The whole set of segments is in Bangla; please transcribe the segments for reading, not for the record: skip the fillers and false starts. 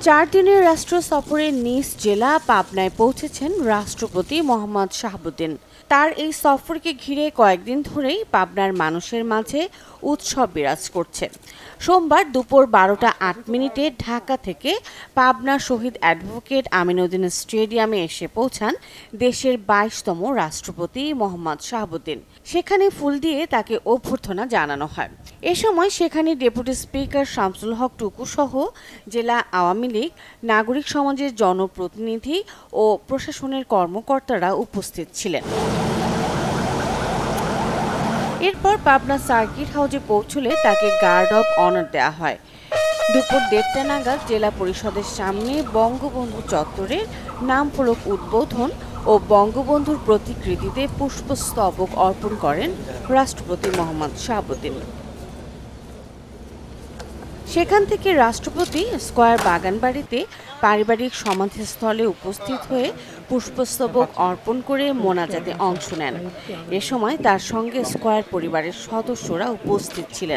4 দিনের রাষ্ট্র সফরে নিজ জেলা পাবনায় পৌঁছেছেন রাষ্ট্রপতি মোহাম্মদ শাহাবুদ্দিন। তার এই সফরকে ঘিরে কয়েকদিন ধরেই পাবনার মানুষের মাঝে উৎসব বিরাজ করছে। সোমবার দুপুর 12টা 8 মিনিটে ঢাকা থেকে পাবনা শহীদ অ্যাডভোকেট আমিনউদ্দিন স্টেডিয়ামে এসে পৌঁছান দেশের 22তম রাষ্ট্রপতি মোহাম্মদ শাহাবুদ্দিন। সেখানে ফুল দিয়ে তাকে অভ্যর্থনা জানানো হয়। এ সময় সেখানে ডেপুটি স্পিকার শামসুল হক টুকু সহ জেলা আওয়ামী লীগ, নাগরিক সমাজের জনপ্রতিনিধি ও প্রশাসনের কর্মকর্তারা উপস্থিত ছিলেন। এরপর পাবনা সার্কিট হাউসে পৌঁছলে তাকে গার্ড অব অনার দেওয়া হয়। দুপুর 1:30টা নাগাদ জেলা পরিষদের সামনে বঙ্গবন্ধু চত্বরের নাম ফলক উদ্বোধন ও বঙ্গবন্ধুর প্রতিকৃতিতে পুষ্পস্তবক অর্পণ করেন রাষ্ট্রপতি মোহাম্মদ শাহাবুদ্দিন। সেখান থেকে রাষ্ট্রপতি স্কয়ার বাগানবাড়িতে পারিবারিক সমাধিস্থলে উপস্থিত হয়ে পুষ্পস্তবক অর্পণ করে মোনাজাতে অংশ নেন। এ সময় তার সঙ্গে স্কয়ার পরিবারের সদস্যরা উপস্থিত ছিলেন।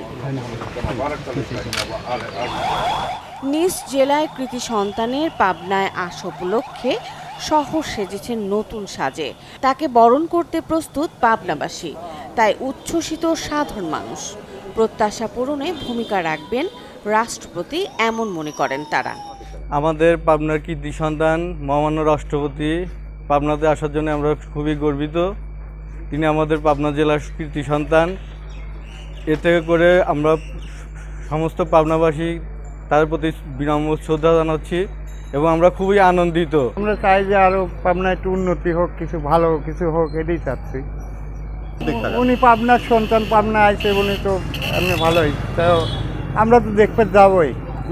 নিজ জেলায় কৃতি সন্তানের পাবনায় আসা উপলক্ষে শহর সেজেছেন নতুন সাজে। তাকে বরণ করতে প্রস্তুত পাবনাবাসী, তাই উচ্ছ্বসিত সাধারণ মানুষ। প্রত্যাশা পূরণে ভূমিকা রাখবেন রাষ্ট্রপতি এমন মনে করেন তারা। আমাদের পাবনার কৃতি সন্তান মহামান্য রাষ্ট্রপতি পাবনাতে আসার জন্য আমরা খুবই গর্বিত। তিনি আমাদের পাবনা জেলার কৃতি সন্তান। এ থেকে করে আমরা সমস্ত পাবনাবাসী তার প্রতি বিনম্র শ্রদ্ধা জানাচ্ছি এবং আমরা খুবই আনন্দিত। আমরা চাই যে আরও পাবনা একটু উন্নতি হোক, কিছু ভালো কিছু হোক, এটাই চাচ্ছি। উনি পাবনার সন্তান, পাবনা আইছে, উনি তো এমনি ভালোই, তাও আমরা তো দেখতে যাবই।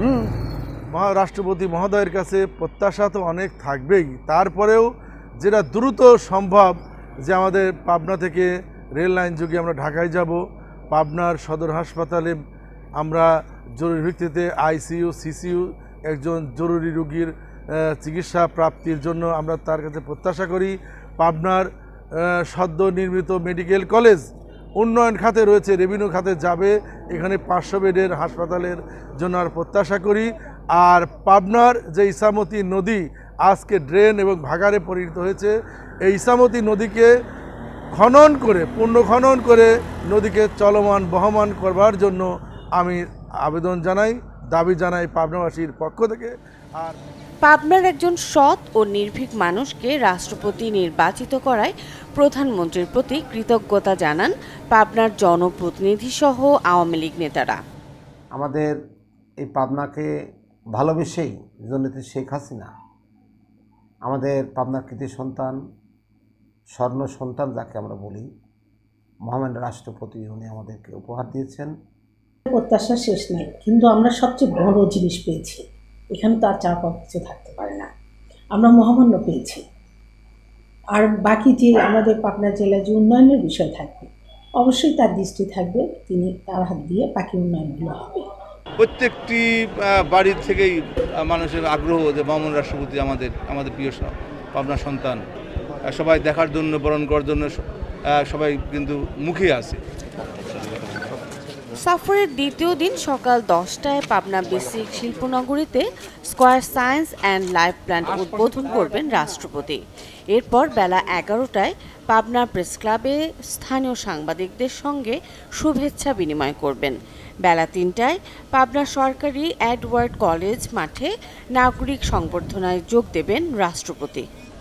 রাষ্ট্রপতি মহোদয়ের কাছে প্রত্যাশা তো অনেক থাকবেই, তারপরেও যেটা দ্রুত সম্ভব যে আমাদের পাবনা থেকে রেল লাইন যোগে আমরা ঢাকায় যাব। পাবনার সদর হাসপাতালে আমরা জরুরি ভিত্তিতে আইসিইউ, সিসিইউ একজন জরুরি রোগীর চিকিৎসা প্রাপ্তির জন্য আমরা তার কাছে প্রত্যাশা করি। পাবনার সদ্য নির্মিত মেডিকেল কলেজ উন্নয়ন খাতে রয়েছে, রেভিনিউ খাতে যাবে, এখানে 500 বেডের হাসপাতালের জন্য আর প্রত্যাশা করি। আর পাবনার যে ইসামতি নদী আজকে ড্রেন এবং ভাগাড়ে পরিণত হয়েছে, এই ইসামতি নদীকে খনন করে, পুনঃখনন করে নদীকে চলমান বহমান করবার জন্য আমি আবেদন জানাই, দাবি জানাই পাবনাবাসীর পক্ষ থেকে। আর পাবনার একজন সৎ ও নির্ভীক মানুষকে রাষ্ট্রপতি নির্বাচিত করায় প্রধানমন্ত্রীর প্রতি কৃতজ্ঞতা জানান পাবনার জনপ্রতিনিধি সহ আওয়ামী লীগ নেতারা। আমাদের এই পাবনাকে ভালোবেসেই জননেত্রী শেখ হাসিনা আমাদের পাবনার কৃতি সন্তান, স্বর্ণ সন্তান যাকে আমরা বলি, মহামান্য রাষ্ট্রপতি উনি আমাদেরকে উপহার দিয়েছেন। প্রত্যাশা শেষ নেই, কিন্তু আমরা সবচেয়ে বড় জিনিস পেয়েছি। এখানে তো আর চাপ কিছু থাকতে পারে না, আমরা মহামান্য পেয়েছি। আর বাকি যে আমাদের পাবনা জেলায় যে উন্নয়নের বিষয় থাকবে, অবশ্যই তার দৃষ্টি থাকবে, তিনি তার হাত দিয়ে বাকি উন্নয়নগুলো হবে। প্রত্যেকটি বাড়ির থেকেই মানুষের আগ্রহ যে মহামান্য রাষ্ট্রপতি আমাদের প্রিয় পাবনা সন্তান, সবাই দেখার জন্য, বরণ করার জন্য সবাই কিন্তু মুখিয়ে আছে। সফরের দ্বিতীয় দিন সকাল 10টায় পাবনা বেসিক শিল্পনগরীতে Square science and life plant উদ্বোধন করবেন রাষ্ট্রপতি। এরপর বেলা 11টায় পাবনা প্রেস ক্লাবে স্থানীয় সাংবাদিকদের সঙ্গে শুভেচ্ছা বিনিময় করবেন। বেলা 3টায় পাবনা সরকারি এডওয়ার্ড কলেজ মাঠে নাগরিক সংবর্ধনায় যোগ দেবেন রাষ্ট্রপতি।